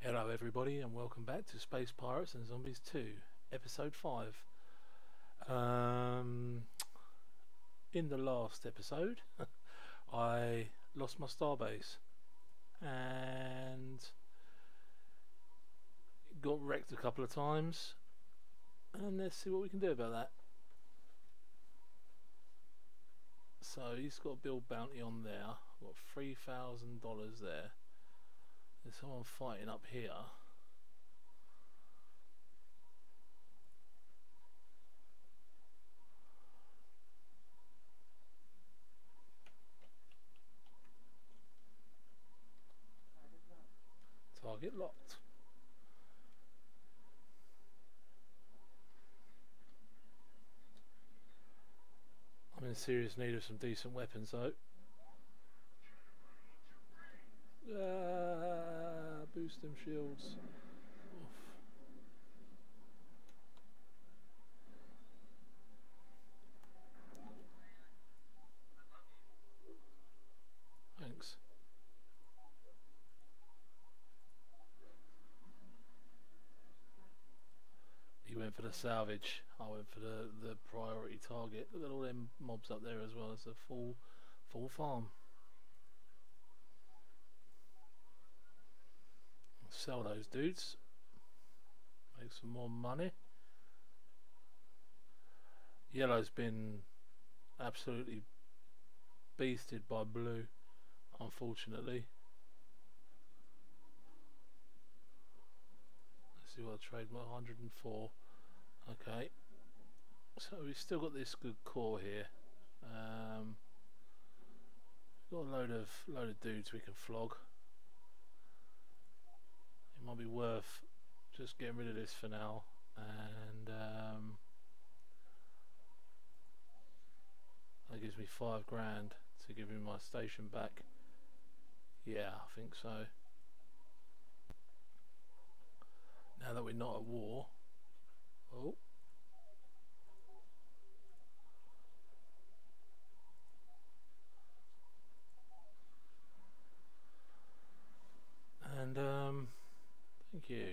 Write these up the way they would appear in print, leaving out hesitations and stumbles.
Hello everybody and welcome back to Space Pirates and Zombies 2, Episode 5. In the last episode I lost my starbase and got wrecked a couple of times, and let's see what we can do about that. So he's got a build bounty on there. Got $3,000 there. There's someone fighting up here. Target locked. I'm in serious need of some decent weapons though. Boost them shields. Oof. Thanks. He went for the salvage. I went for the priority target. Look at all them mobs up there as well. It's a full farm. Sell those dudes. Make some more money. Yellow's been absolutely beasted by blue, unfortunately. Let's see what I trade. 104. Okay. So we've still got this good core here. Got a load of dudes we can flog. It might be worth just getting rid of this for now, and that gives me $5 grand to give me my station back. Yeah, I think so. Now that we're not at war. Oh. And thank you.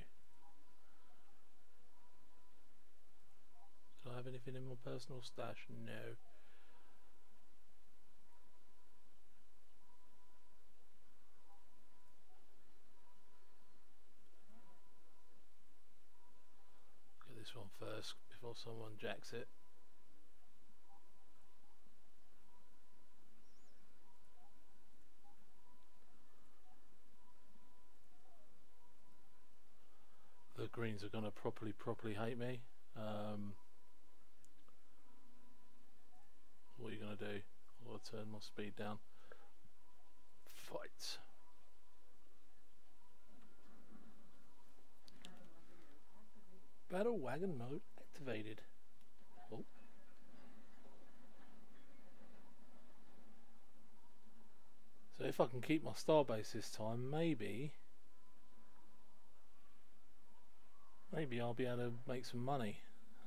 Did I have anything in my personal stash? No. Get this one first before someone jacks it. The greens are going to properly hate me. What are you going to do? I'll turn my speed down. Fight. Battle wagon mode activated. Oh. So if I can keep my starbase this time, maybe I'll be able to make some money.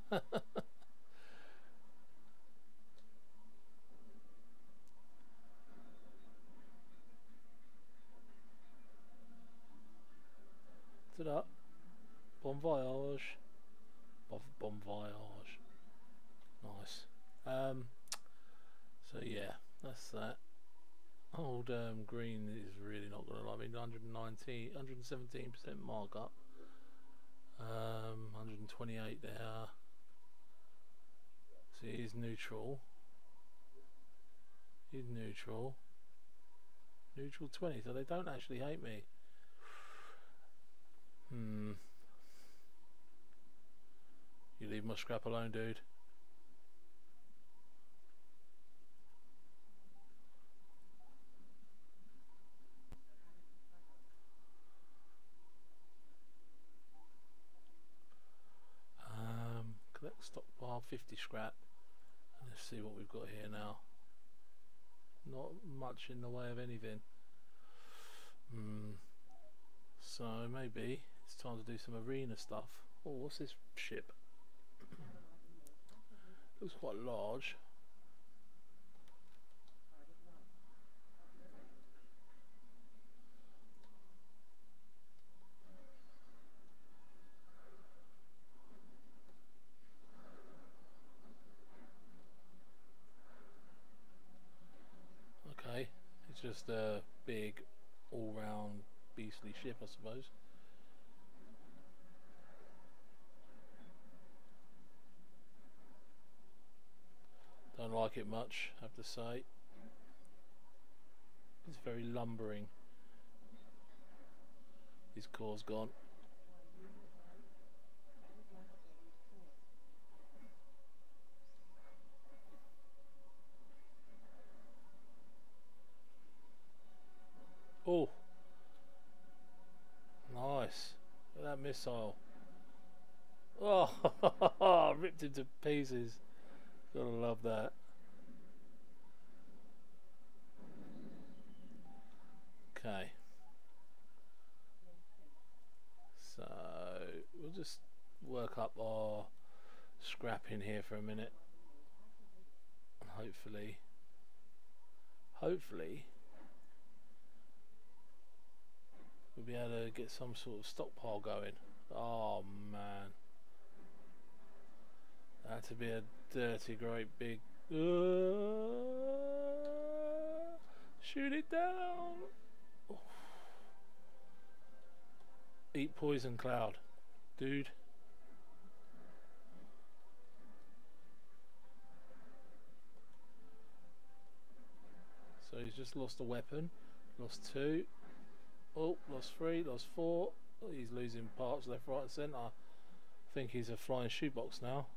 Ta-da. Bon voyage. Bon voyage. Nice. So yeah, that's that. Old green is really not going to like me. 117% markup. 128 there. See, he's neutral. He's neutral. Neutral 20, so they don't actually hate me. You leave my scrap alone, dude. Collect stockpile 50 scrap. Let's see what we've got here now. Not much in the way of anything. So maybe it's time to do some arena stuff. Oh, what's this ship? Looks quite large. just a big all-round beastly ship, I suppose. Don't like it much, I have to say. It's very lumbering. His core's gone. Oh, nice. Look at that missile. Oh, ripped into pieces. Gotta love that. Okay. So, we'll just work up our scrap in here for a minute. And hopefully, we'll be able to get some sort of stockpile going. Oh man. That had to be a dirty, great big... shoot it down! Oh. Eat poison, cloud. Dude. So he's just lost a weapon. Lost 2. Oh, lost 3, lost 4. Oh, he's losing parts left, right and centre. I think he's a flying shoebox now.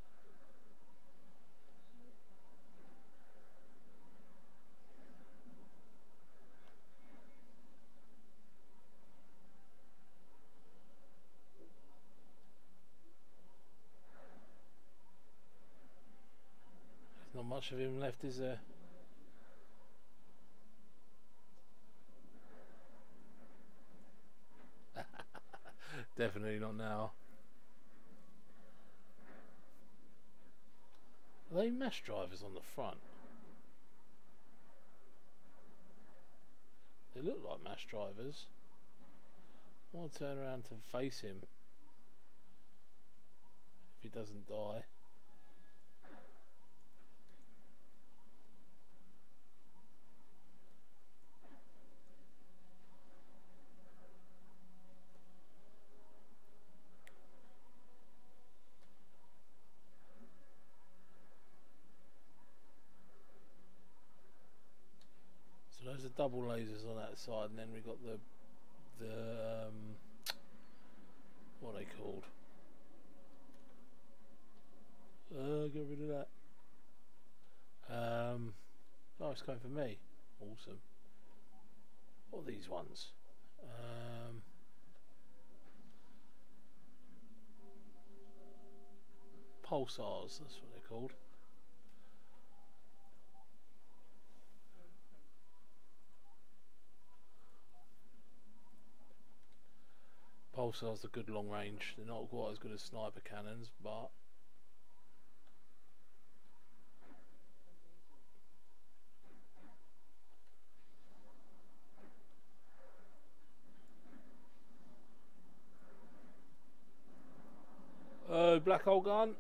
There's not much of him left, is there? Definitely not now. Are they mass drivers on the front? They look like mass drivers. I'll turn around to face him if he doesn't die. So those are double lasers on that side, and then we got the what are they called? Get rid of that. Oh, it's coming for me. Awesome. What are these ones? Pulsars, that's what they're called. Pulsars are good long range. They're not quite as good as sniper cannons, but black hole gun.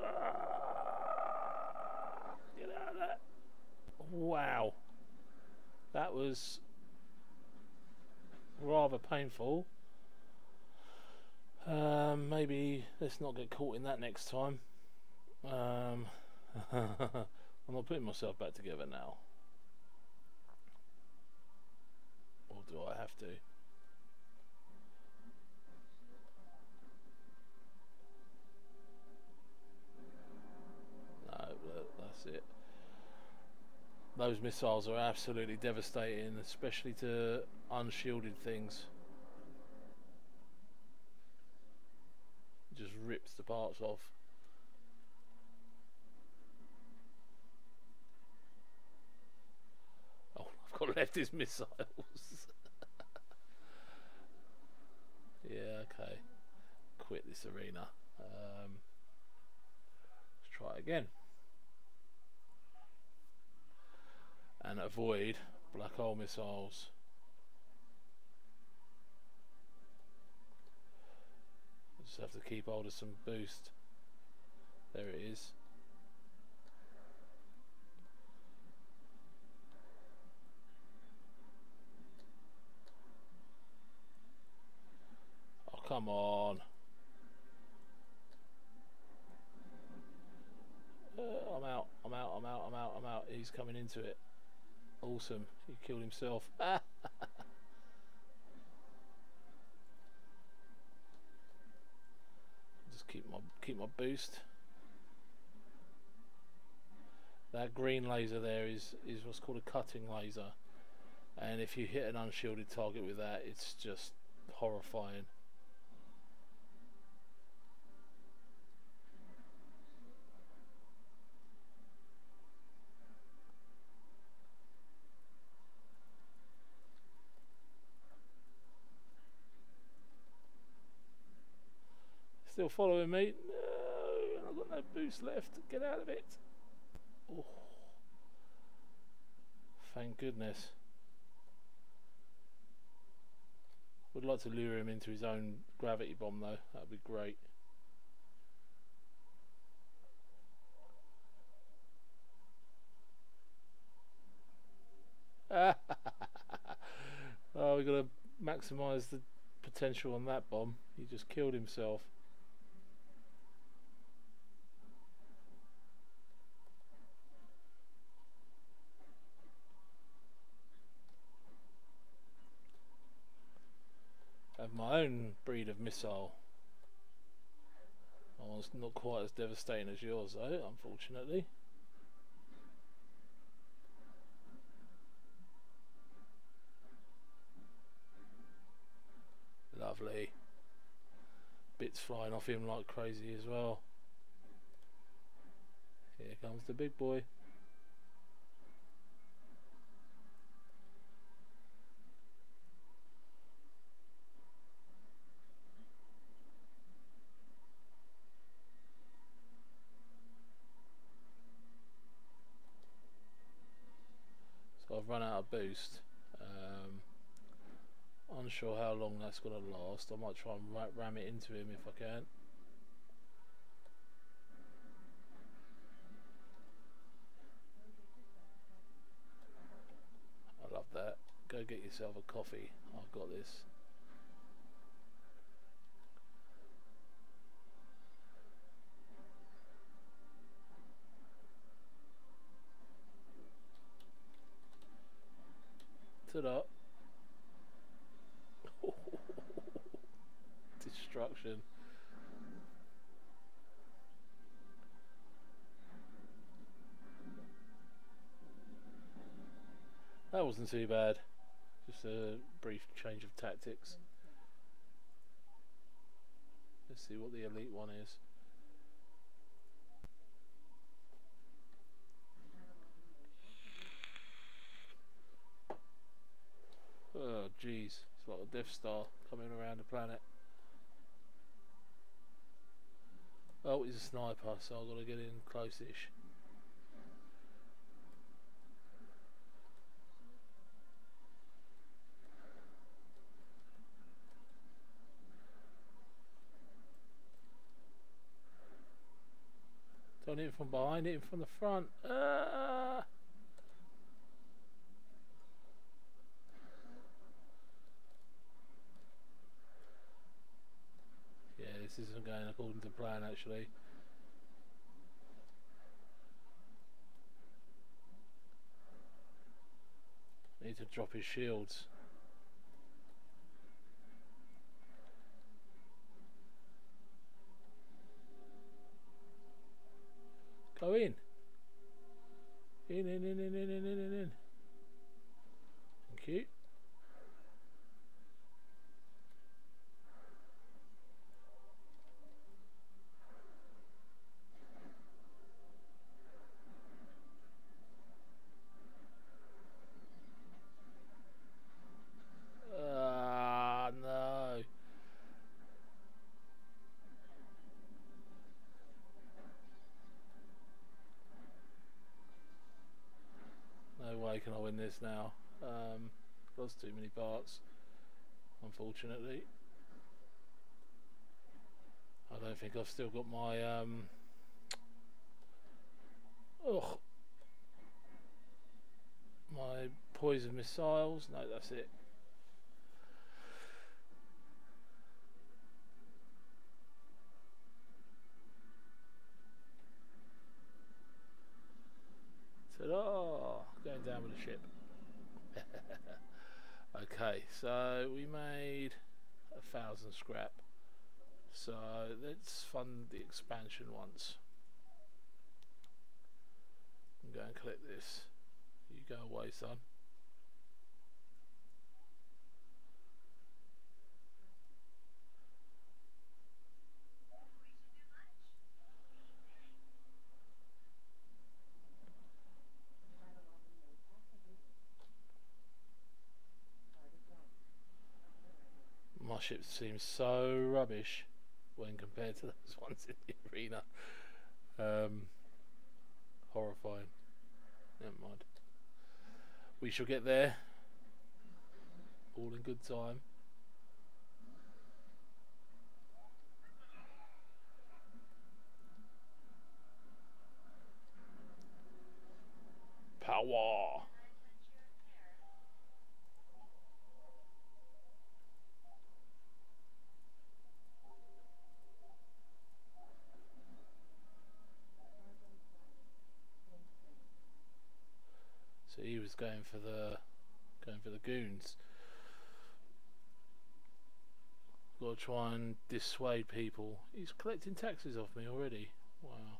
Get out of that. Wow. That was rather painful. Maybe let's not get caught in that next time. I'm not putting myself back together now. Or do I have to? No, that's it. Those missiles are absolutely devastating, especially to unshielded things. Just rips the parts off. Oh, I've got left his missiles. Yeah, okay. Quit this arena. Let's try again. And avoid black hole missiles. Just have to keep hold of some boost. There it is. come on. I'm out, I'm out, I'm out, I'm out, I'm out. He's coming into it. Awesome. He killed himself. Just keep my boost. That green laser there is what's called a cutting laser, and if you hit an unshielded target with that, it's just horrifying. Still following me? No, I've got no boost left. Get out of it. Oh, thank goodness. Would like to lure him into his own gravity bomb though. That'd be great. Oh, we've got to maximise the potential on that bomb. He just killed himself. I have my own breed of missile. Oh, it's not quite as devastating as yours though, unfortunately. Lovely. Bits flying off him like crazy as well. Here comes the big boy. So I've run out of boost. Unsure how long that's going to last. I might try and ram it into him if I can. I love that. Go get yourself a coffee. I've got this. Ta-da. Destruction. That wasn't too bad. Just a brief change of tactics. Let's see what the elite one is. Oh jeez, it's like a Death Star coming around the planet. Oh, he's a sniper, so I've got to get in close-ish. Don't hit him from behind, hit him from the front. Yeah, this isn't going according to plan actually. Need to drop his shields. Go in. In. Thank you. No. No way can I win this now. Lost too many parts, unfortunately. I don't think I've still got my my poison missiles. No, that's it. ship. Okay, so we made 1,000 scrap. So let's fund the expansion once. I'm going to collect this. You go away, son. My ship seems so rubbish when compared to those ones in the arena. Horrifying. Never mind. We shall get there. All in good time. Power! So he was going for the goons. Got to try and dissuade people. He's collecting taxes off me already. Wow.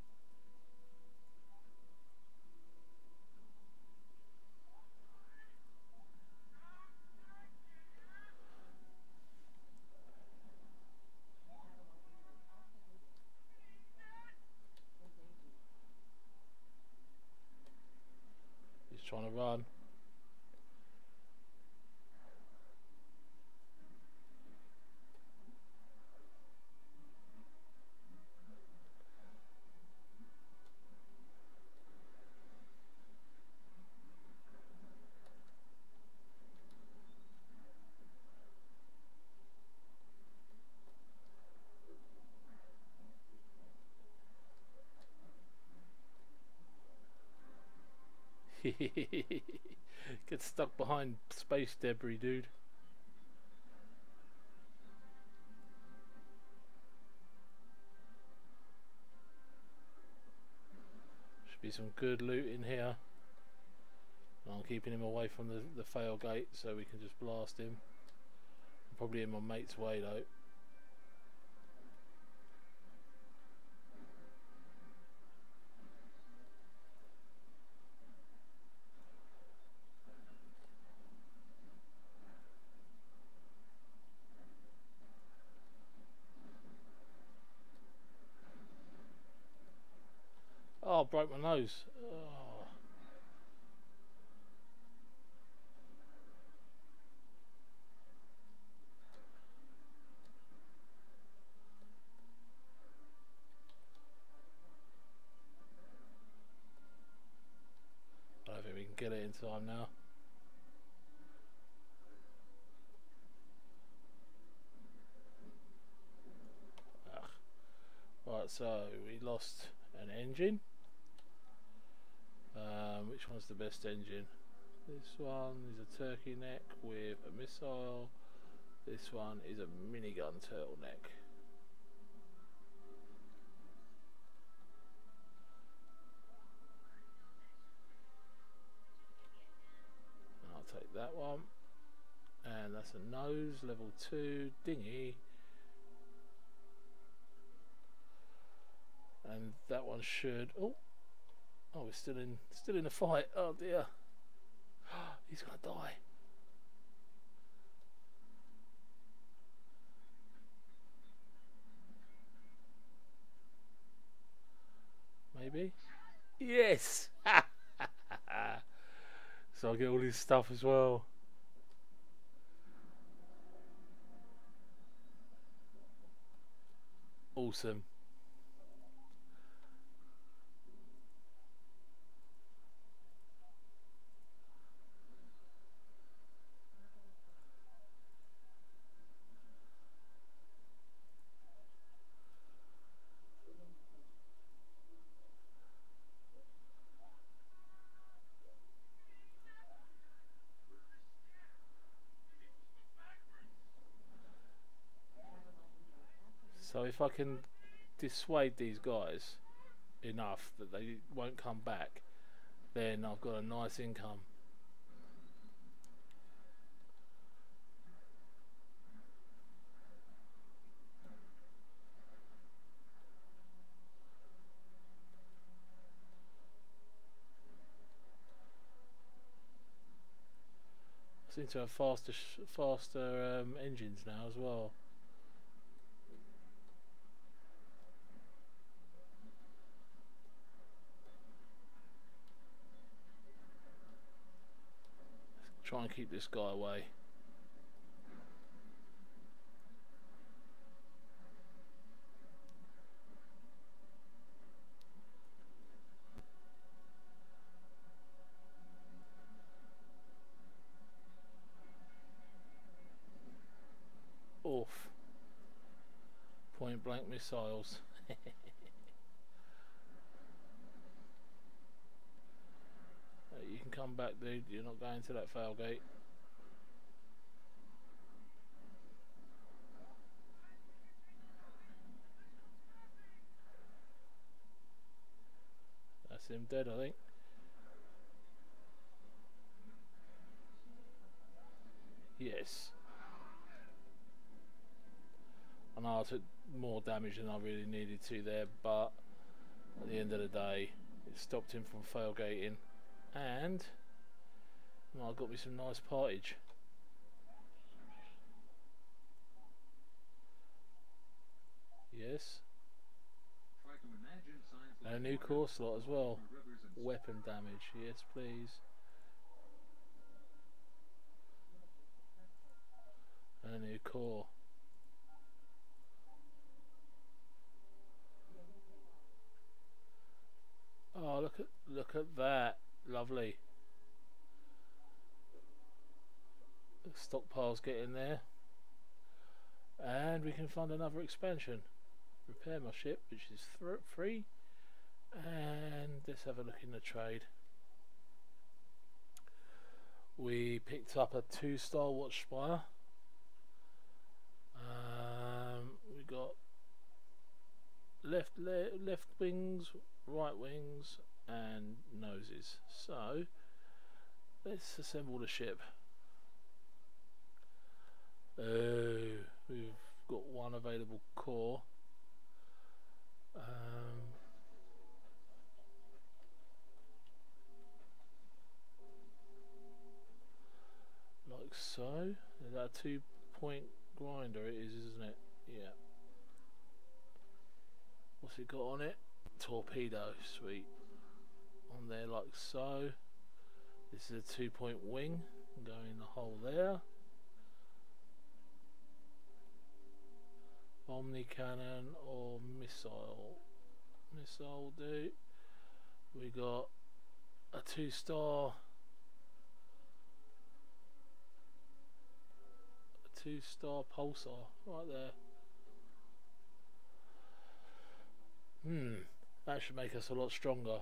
He's trying to run. Get stuck behind space debris, dude. Should be some good loot in here. I'm keeping him away from the fail gate so we can just blast him. I'm probably in my mate's way though. Oh, I broke my nose. Oh. I don't think we can get it in time now. Ugh. Right, so we lost an engine. Which one's the best engine? This one is a turkey neck with a missile. This one is a minigun turtleneck. I'll take that one. And that's a nose, level 2 dinghy. And that one should. Oh, we're still in a fight. Oh dear. He's gonna die. Maybe. Yes. So I'll get all his stuff as well. Awesome. So if I can dissuade these guys enough that they won't come back, then I've got a nice income. Seem to have faster engines now as well. Let's try and keep this guy away. Oof. Point blank missiles. You can come back, dude. You're not going to that fail gate. That's him dead, I think. Yes. I know I took more damage than I really needed to there, but at the end of the day, it stopped him from failgating, and well, I got me some nice partage. Yes. And a new core slot as well. Weapon damage, yes please. And a new core. Oh, look at that. Lovely. The stockpiles get in there. And we can find another expansion. Repair my ship, which is free. And let's have a look in the trade. We picked up a 2-star watch spire. We got left wings, right wings, and noses. So let's assemble the ship. We've got one available core. Like so. Is that a 2-point grinder? It is, isn't it? Yeah. What's it got on it? Torpedo. Sweet. On there like so. This is a 2-point wing. Go in the hole there. Omni cannon or missile. Missile will do. We got a 2-star. A 2-star pulsar right there. That should make us a lot stronger.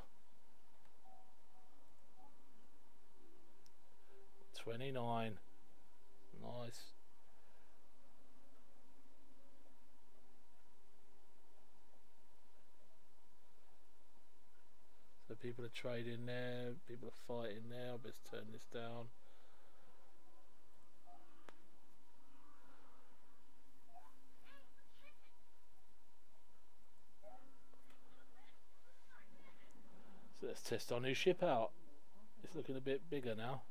29. Nice. So people are trading there, people are fighting now. Let's turn this down. So let's test our new ship out. It's looking a bit bigger now.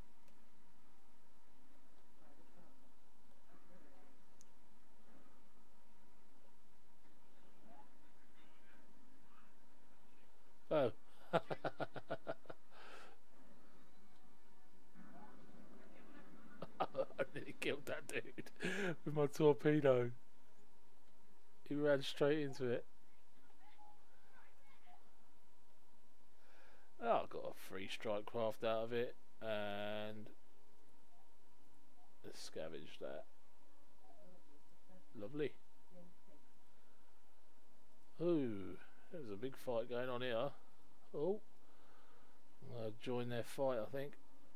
Oh. I nearly killed that dude with my torpedo. He ran straight into it. Oh, I got a free strike craft out of it, and let's scavenge that. Lovely. Ooh, there's a big fight going on here. Oh, I'm gonna join their fight, I think.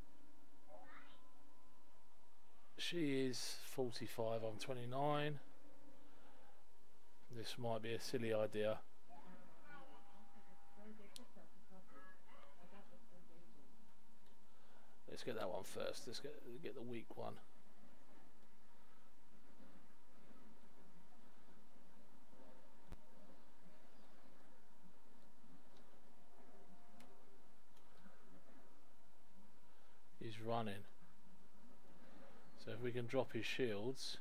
She is 45, I'm 29. This might be a silly idea. Let's get that one first. Let's get the weak one. He's running. So if we can drop his shields,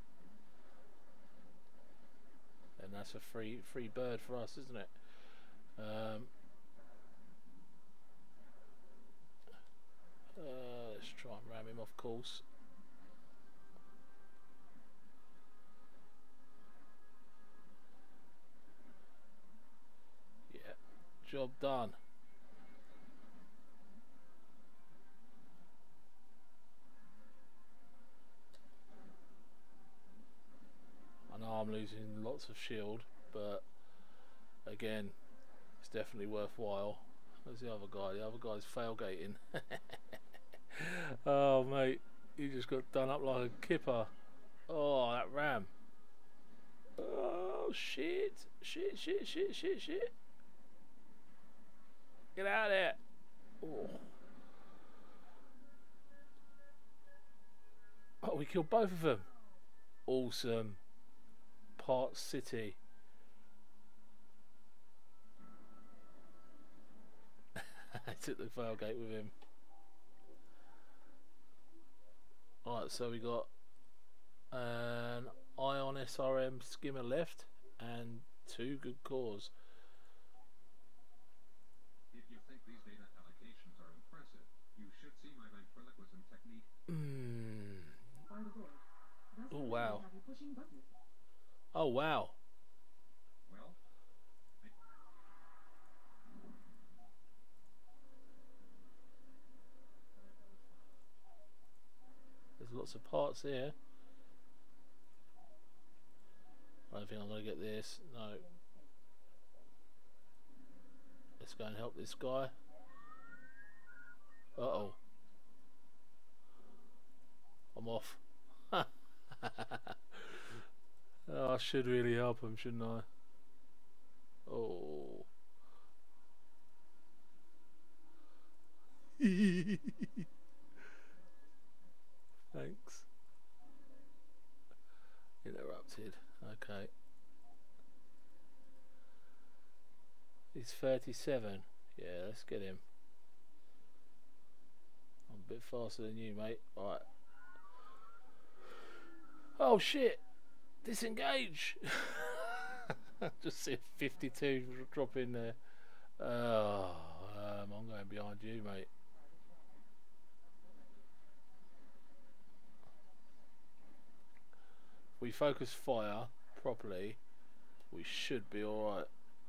then that's a free bird for us, isn't it? Let's try and ram him off course. Yeah, job done. I know I'm losing lots of shield, but again, it's definitely worthwhile. Where's the other guy? The other guy's failgating. Oh mate, he just got done up like a kipper. Oh, that ram. Oh shit. Shit. Get out of there. Oh, oh, we killed both of them. Awesome. Part City. I took the failgate with him. Alright, so we got an Ion SRM skimmer left and 2 good cores. If you think these data allocations are impressive, you should see my ventriloquism technique. Oh wow. Oh wow. Well, There's lots of parts here. I don't think I'm going to get this. No. Let's go and help this guy. Uh-oh. I'm off. Oh, I should really help him, shouldn't I? Oh. Thanks. Interrupted. Okay. He's 37. Yeah, let's get him. I'm a bit faster than you, mate. Alright. Oh shit! Disengage! Just see a 52 drop in there. Oh, I'm going behind you, mate. If we focus fire properly, we should be alright.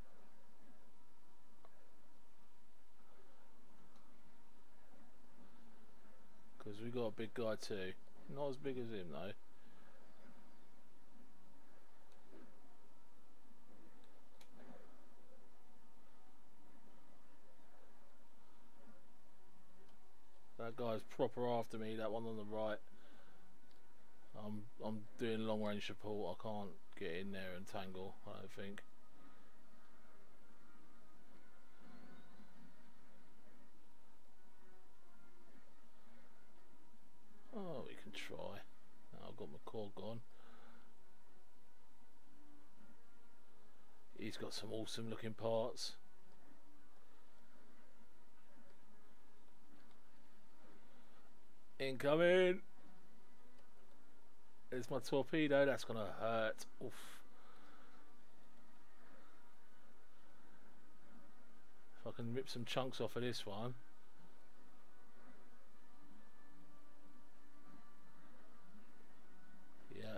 Because we got a big guy too. Not as big as him though. That guy's proper after me, that one on the right. I'm doing long range support, I can't get in there and tangle, I don't think. Oh, we can try. Oh, I've got my core gone. He's got some awesome looking parts. Incoming! There's my torpedo, that's gonna hurt. Oof. If I can rip some chunks off of this one. Yeah.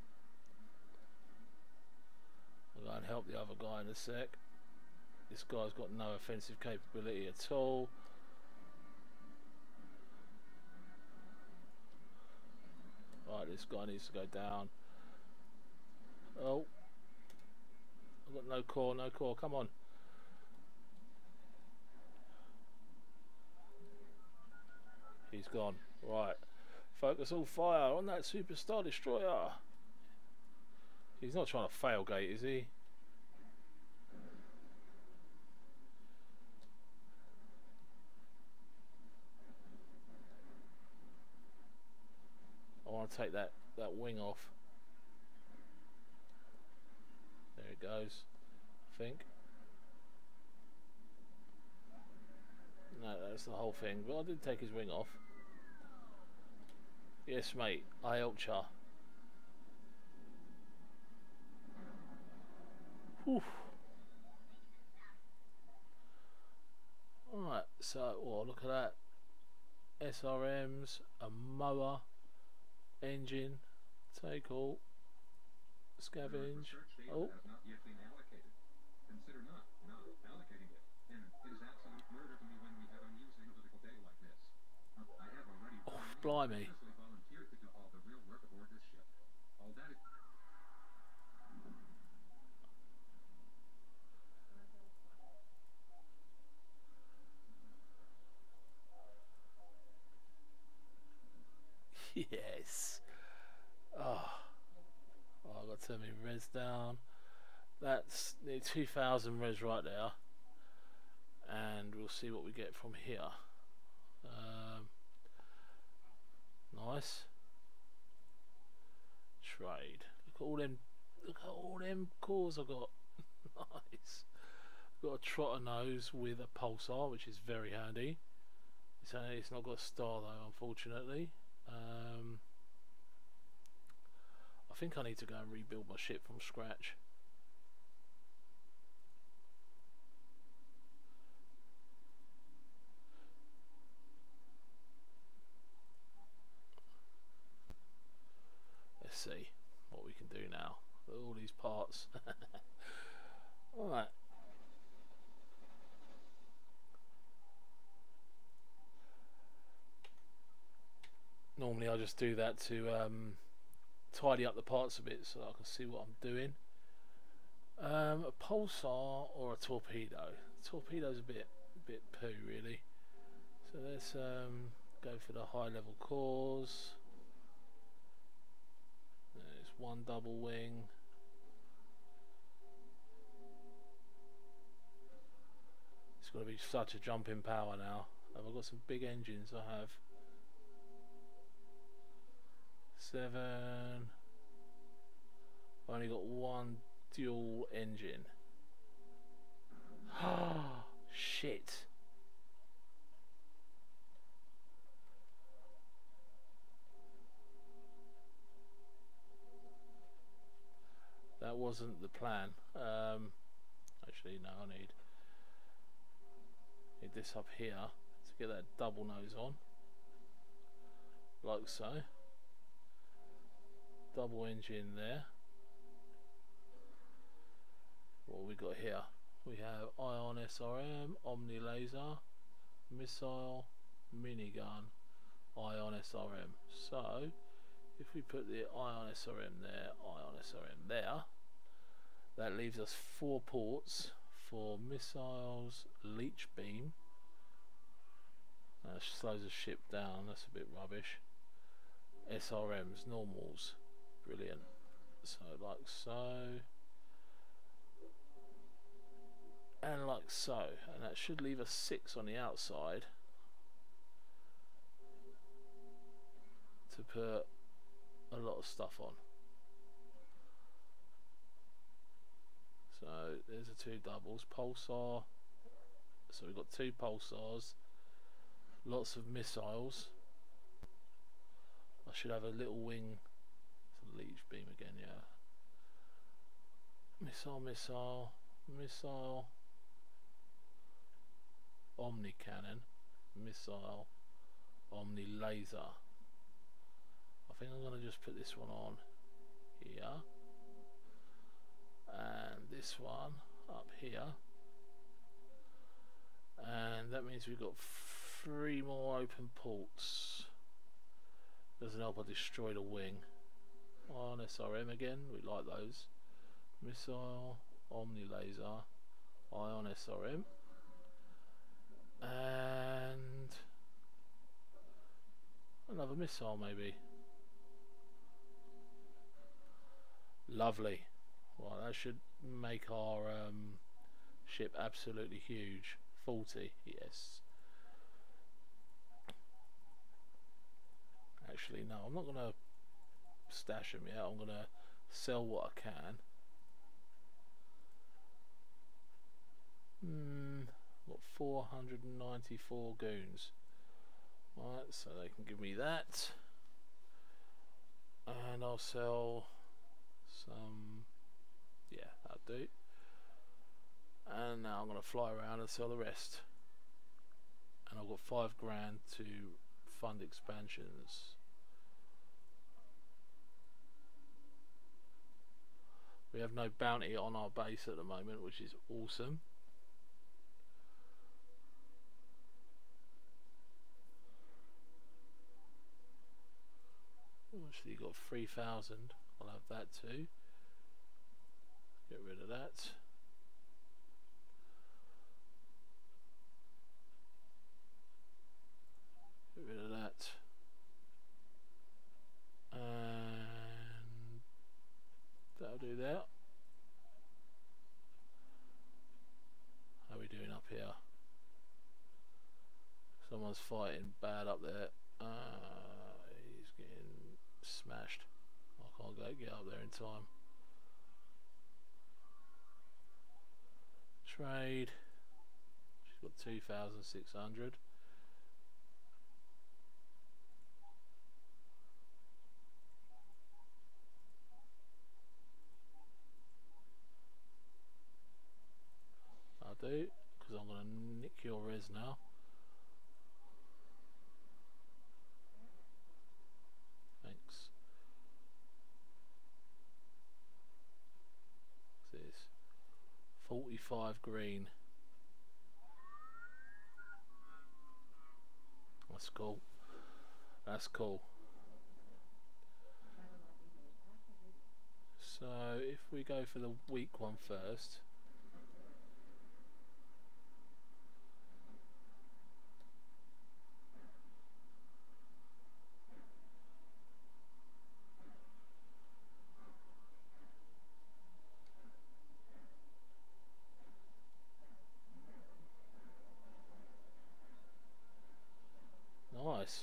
I'll go and help the other guy in a sec. This guy's got no offensive capability at all. Right, this guy needs to go down. Oh. I've got no core, come on. He's gone. Right. Focus all fire on that superstar destroyer. He's not trying to failgate, is he? I want to take that wing off. There it goes, I think. No, that's the whole thing. But I did take his wing off. Yes, mate. I helped ya. Whew. Alright, so, oh, look at that. SRMs, a mower, engine, take all, scavenge. Research data Oh, has not yet been allocated. Consider not allocating it. And it is absolute murder to me when we have unused analytical data like this. I have already blimey. previously volunteered to do all the real work aboard this ship. All that is yes. Oh, I've got to turn my res down. That's near 2000 res right there. And we'll see what we get from here. Nice. Trade. Look at all them cores I got. Nice. Got a trotter nose with a pulsar, which is very handy. It's not got a star though, unfortunately. I think I need to go and rebuild my ship from scratch. Let's see what we can do now with all these parts. Alright. Normally I just do that to tidy up the parts a bit so I can see what I'm doing. A pulsar or a torpedo. Torpedo's a bit poo really. So let's go for the high level cores. There's one double wing. It's going to be such a jump in power now. Have I got some big engines? I have. 7. I've only got one dual engine. Ah, shit. That wasn't the plan. Actually, no, I need this up here to get that double nose on, like so. Double engine there. What we got here? We have ion SRM, omni laser, missile, minigun, ion SRM. So if we put the ion SRM there, ion SRM there, that leaves us 4 ports for missiles, leech beam. That slows the ship down, that's a bit rubbish. SRMs, normals, brilliant. So like so, and like so, and that should leave us 6 on the outside to put a lot of stuff on. So there's the 2 doubles, pulsar. So we've got 2 pulsars, lots of missiles. I should have a little wing. It's a leech beam again, yeah. Missile, missile, missile, omni cannon, missile, omni laser. I think I'm going to just put this one on here, and this one up here, and that means we've got 3 more open ports. Doesn't help I destroy the wing. On SRM again, we like those. Missile, omni laser, ion SRM, and another missile maybe. Lovely. Well, that should make our ship absolutely huge. 40, yes. Actually, no, I'm not going to stash them yet. I'm going to sell what I can. Got 494 goons. Right, so they can give me that. And I'll sell some, yeah, that'll do. And now I'm going to fly around and sell the rest. And I've got £5 grand to fund expansions. We have no bounty on our base at the moment, which is awesome. Actually, got 3,000. I'll have that too. Get rid of that. Get rid of that. And that'll do that. How are we doing up here? Someone's fighting bad up there. He's getting smashed. I can't get up there in time. Trade. She's got 2,600. I'll do, because I'm going to nick your res now. Thanks. What's this? 45 green. That's cool. That's cool. So if we go for the weak one first. Nice.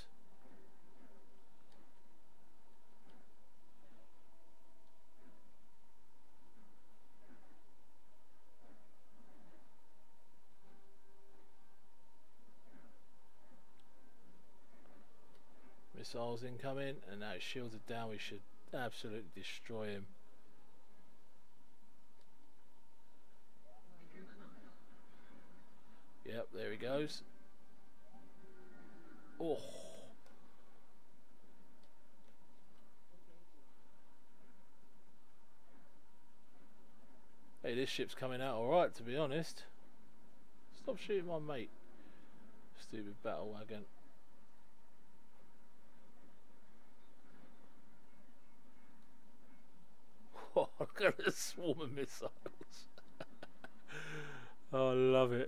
Missiles incoming, and now it's shielded down. We should absolutely destroy him. Yep, there he goes. Oh. Hey, this ship's coming out alright, to be honest. Stop shooting my mate. Stupid battle wagon. Oh, look at the swarm of missiles. Oh, I love it.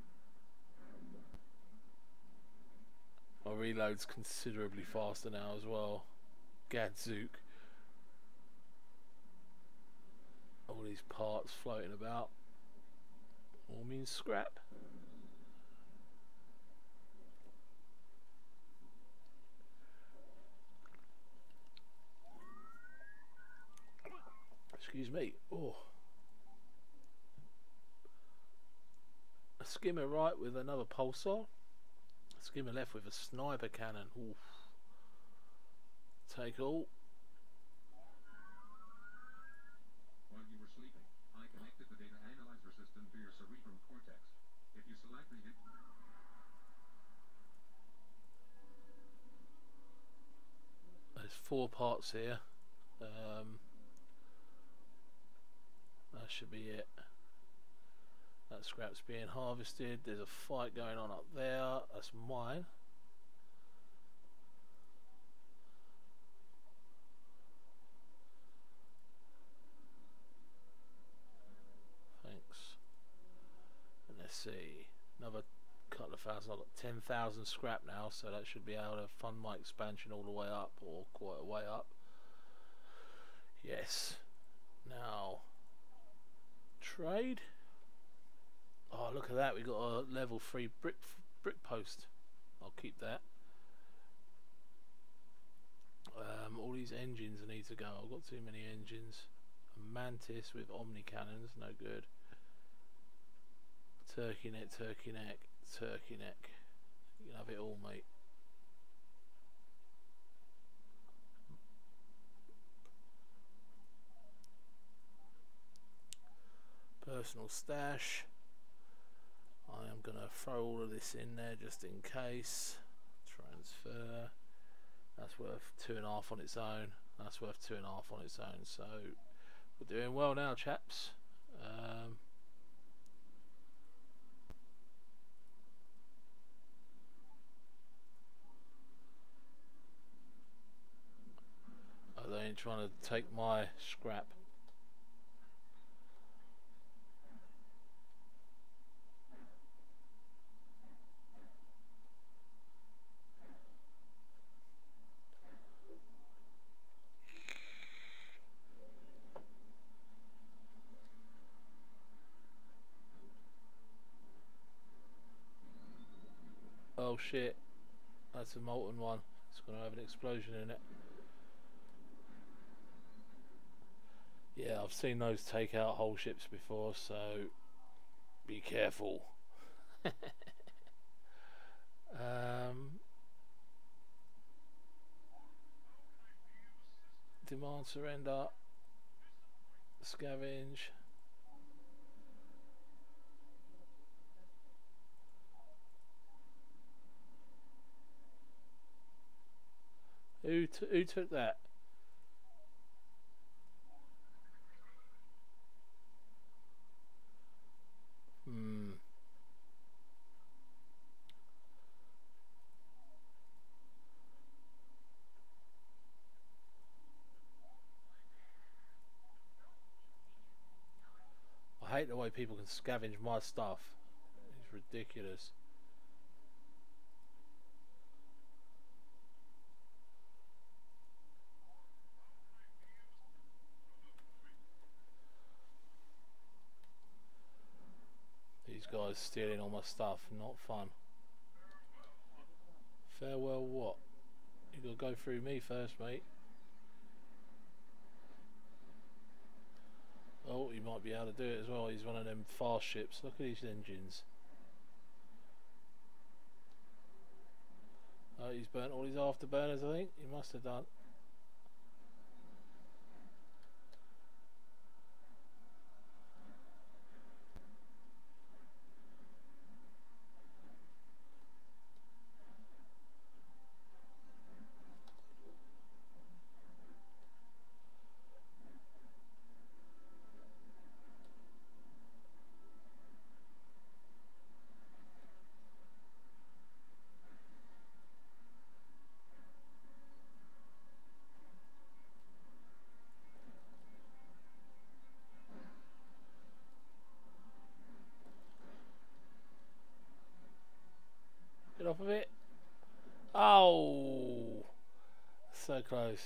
My reload's considerably faster now as well. Gadzook. All these parts floating about. All means scrap. Excuse me. Oh. A skimmer right with another pulsar. A skimmer left with a sniper cannon. Oof. Take all. While you were sleeping, I connected the data analyzer system to your cerebral cortex. If you select the There's 4 parts here. That should be it. That scrap's being harvested. There's a fight going on up there. That's mine. Thanks. And let's see. Another couple of thousand. I've got 10,000 scrap now, so that should be able to fund my expansion all the way up, or quite a way up. Yes. Now, trade. Oh, look at that. We got a level 3 brick post. I'll keep that. All these engines need to go. I've got too many engines. A Mantis with Omni cannons, no good. Turkey neck, turkey neck, turkey neck. You can have it all, mate. personal stash. I am going to throw all of this in there just in case. Transfer. That's worth 2.5 on its own. That's worth 2.5 on its own. So we're doing well now, chaps. Oh, they ain't trying to take my scrap. Oh shit, that's a molten one. It's going to have an explosion in it. Yeah, I've seen those take out whole ships before, so be careful. Demand surrender. Scavenge. Who took that? I hate the way people can scavenge my stuff. It's ridiculous. These guys stealing all my stuff, not fun. Farewell what? You gotta go through me first, mate. Oh, he might be able to do it as well. He's one of them fast ships. Look at these engines. Oh, he's burnt all his afterburners, I think. He must have done. Get off of it. Oh, so close.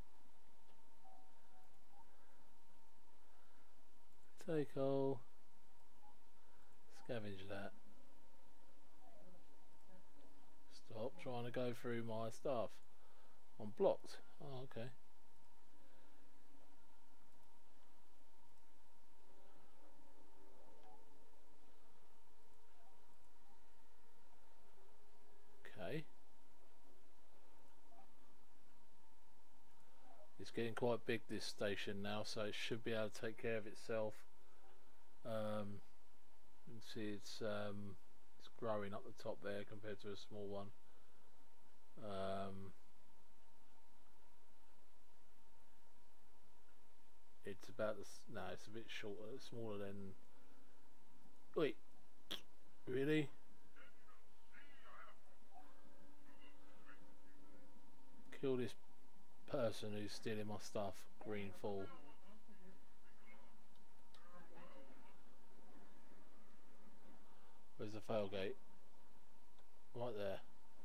Take all. Scavenge that. Stop trying to go through my stuff. I'm blocked. Oh, okay. Okay. It's getting quite big, this station now, so it should be able to take care of itself. You can see it's growing up the top there compared to a small one. It's about the no, it's a bit shorter, smaller than. Wait, really? Kill this person who's stealing my stuff. Green fall. Where's the failgate? Right there.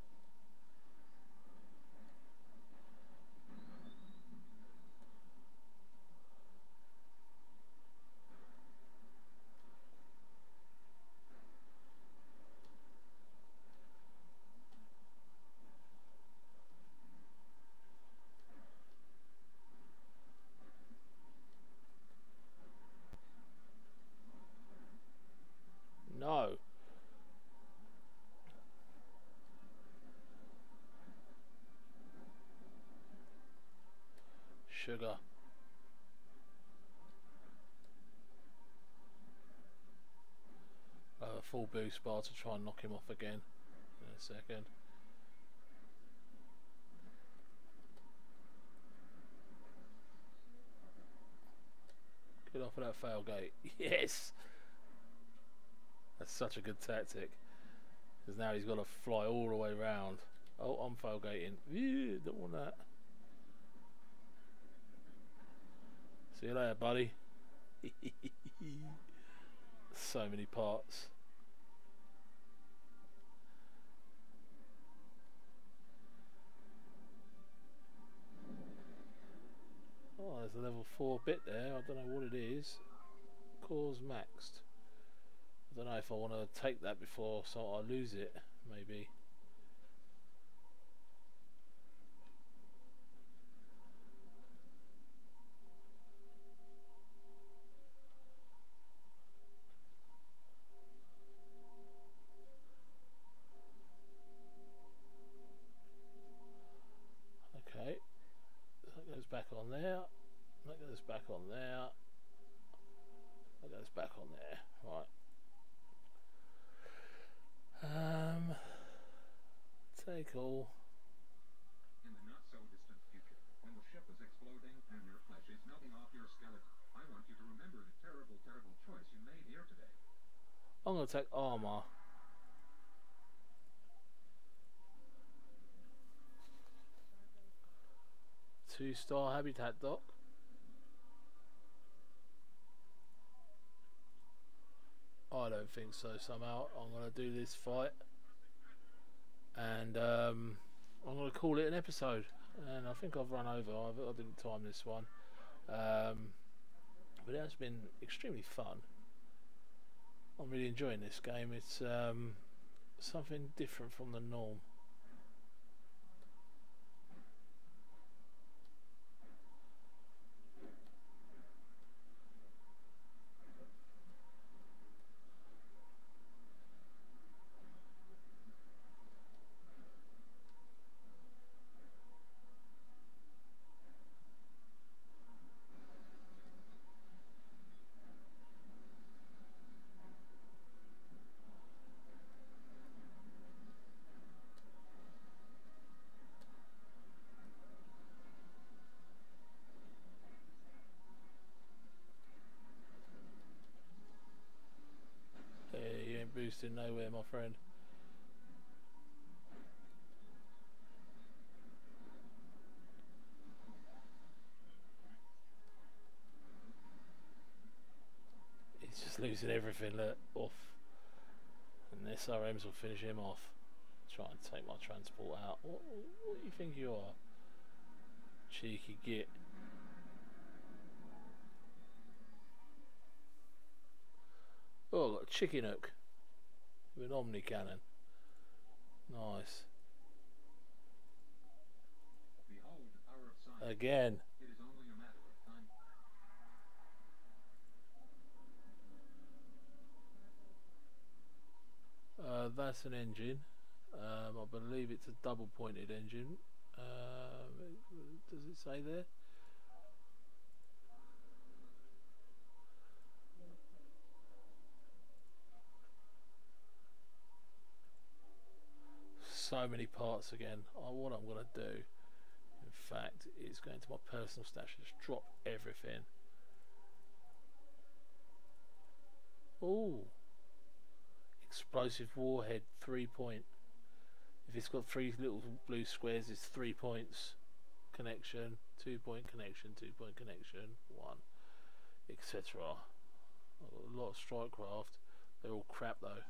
No. Sugar. full boost bar to try and knock him off again in a second. Get off of that fail gate. Yes! That's such a good tactic. Because now he's got to fly all the way round. Oh, I'm fail gating. Ew, don't want that. See you later, buddy. So many parts. Oh, there's a level 4 bit there. I don't know what it is. Cores maxed. I don't know if I want to take that before so I lose it. Maybe. Okay. That goes back on there. That goes back on there. That goes back on there. Right. Take all. In the not so distant future, when the ship is exploding and your flesh is melting off your skeleton, I want you to remember the terrible, terrible choice you made here today. I'm going to take armor. Two-star habitat dock. I don't think so. Somehow I'm going to do this fight, and I'm going to call it an episode. And I think I've run over. I didn't time this one, but it has been extremely fun. I'm really enjoying this game. It's something different from the norm. You ain't boosting nowhere, my friend. He's just losing everything. Look, off. And the SRMs will finish him off. Try and take my transport out. What do you think you are? Cheeky git. Oh, I've got a chicken hook with an Omni cannon. Nice. Behold the power of science. Again. It is only a matter of time. That's an engine. I believe it's a double pointed engine. Does it say there? So many parts again. What I'm going to do, in fact, is go into my personal stash and just drop everything. Ooh. Explosive warhead, 3 point. If it's got 3 little blue squares, it's 3 points. Connection, 2 point connection, 2 point connection, 1, etc. I've got a lot of strike craft. They're all crap though.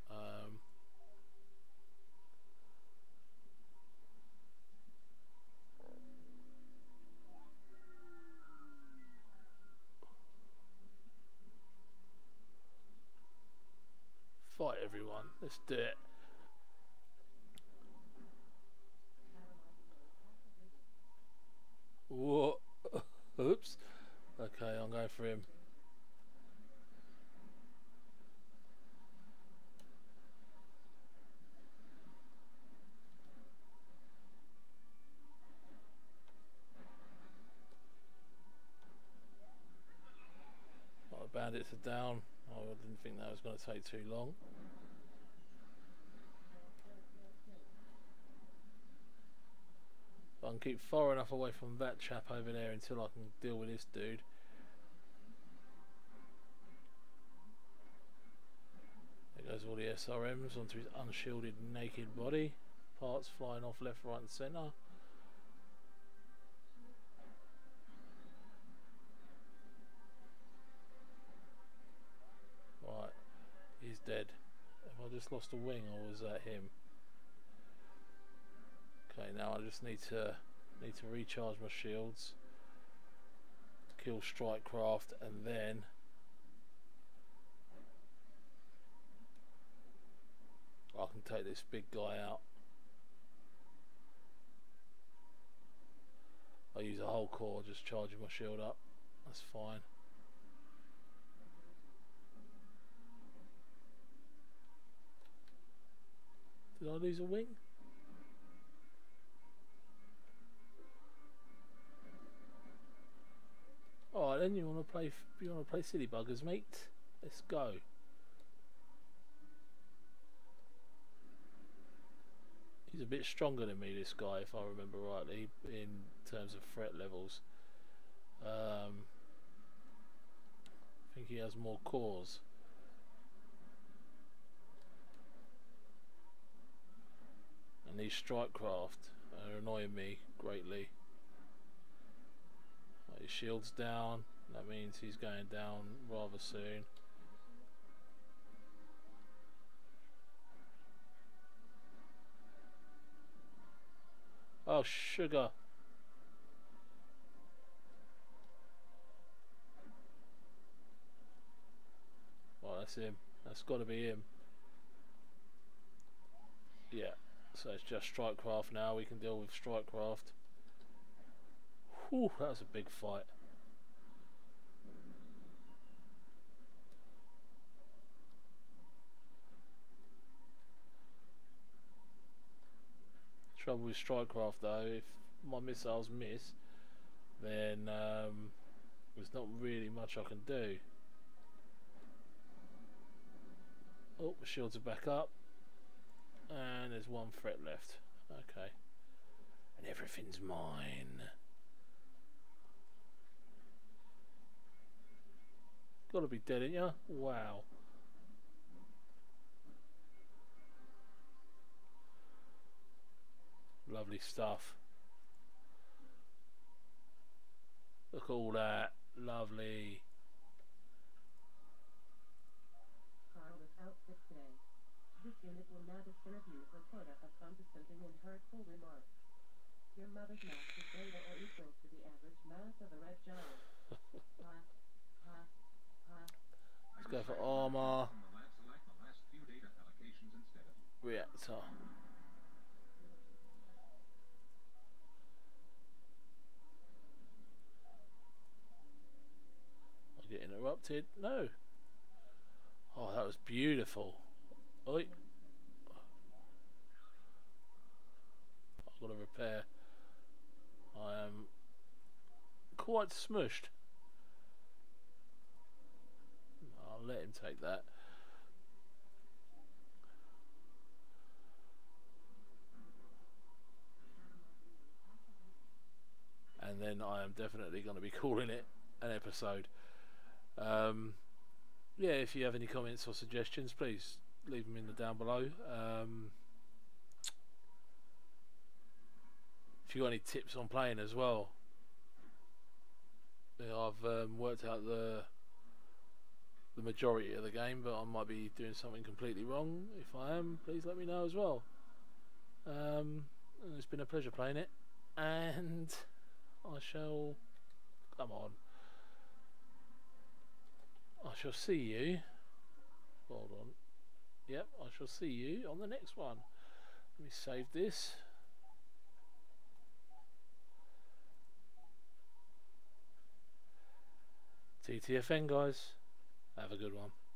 Fight everyone. Let's do it. Whoa. Oops. Okay, I'm going for him. Oh, the bandits are down. Oh, I didn't think that was going to take too long. I can keep far enough away from that chap over there until I can deal with this dude. There goes all the SRMs onto his unshielded naked body. Parts flying off left, right and centre. Right, he's dead. Have I just lost a wing or was that him? Okay, now I just need to recharge my shields, kill strike craft, and then I can take this big guy out. I use a whole core just charging my shield up. That's fine. Did I lose a wing? Alright then, you wanna play silly buggers, mate? Let's go. He's a bit stronger than me, this guy, if I remember rightly, in terms of threat levels. I think he has more cores. And these strike craft are annoying me greatly. His shield's down, that means he's going down rather soon. Oh, sugar. Well, that's him. That's got to be him. Yeah, so it's just Strikecraft now. We can deal with Strikecraft. Whew, that was a big fight. Trouble with Strikecraft though, if my missiles miss, then there's not really much I can do. Oh, the shields are back up. And there's one threat left. Okay. And everything's mine. Gotta be dead, ain't ya? Wow. Lovely stuff. Look at all that. Lovely. Carl was out sick today. This unit will now disturb you for quota of condescending and hurtful remarks. Your mother's mass is greater or equal to the average mass of a red giant. Ha, ha, ha. Let's go for armor. Reactor. I'll get interrupted. No. Oh, that was beautiful. Oi. I've got to repair. I am quite smushed. I'll let him take that. And then I am definitely going to be calling it an episode. Yeah, if you have any comments or suggestions, please leave them in the down below. If you got any tips on playing as well, yeah, I've worked out the majority of the game, but I might be doing something completely wrong. If I am, please let me know as well. It's been a pleasure playing it, and I shall, come on, I shall see you, hold on, yep, I shall see you on the next one. Let me save this. TTFN guys, have a good one.